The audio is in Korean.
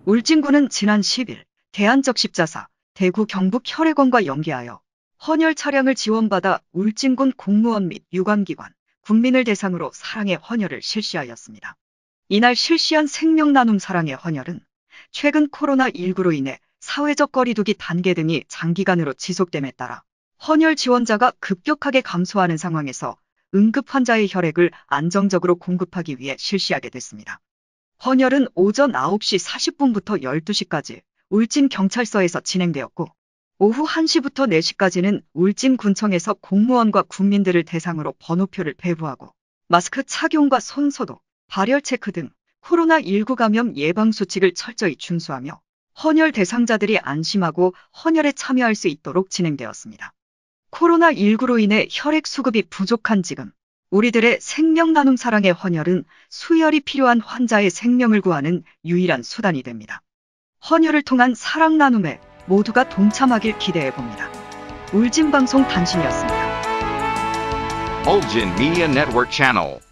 울진군은 지난 10일 대한적십자사 대구 경북 혈액원과 연계하여 헌혈 차량을 지원받아 울진군 공무원 및 유관기관, 국민을 대상으로 사랑의 헌혈을 실시하였습니다. 이날 실시한 생명나눔 사랑의 헌혈은 최근 코로나19로 인해 사회적 거리두기 단계 등이 장기간으로 지속됨에 따라 헌혈 지원자가 급격하게 감소하는 상황에서 응급 환자의 혈액을 안정적으로 공급하기 위해 실시하게 됐습니다. 헌혈은 오전 9시 40분부터 12시까지 울진경찰서에서 진행되었고, 오후 1시부터 4시까지는 울진군청에서 공무원과 국민들을 대상으로 번호표를 배부하고 마스크 착용과 손소독, 발열 체크 등 코로나19 감염 예방 수칙을 철저히 준수하며 헌혈 대상자들이 안심하고 헌혈에 참여할 수 있도록 진행되었습니다. 코로나19로 인해 혈액 수급이 부족한 지금 우리들의 생명 나눔 사랑의 헌혈은 수혈이 필요한 환자의 생명을 구하는 유일한 수단이 됩니다. 헌혈을 통한 사랑 나눔에 모두가 동참하길 기대해 봅니다. 울진방송 단신이었습니다. Ulgin Media Network Channel.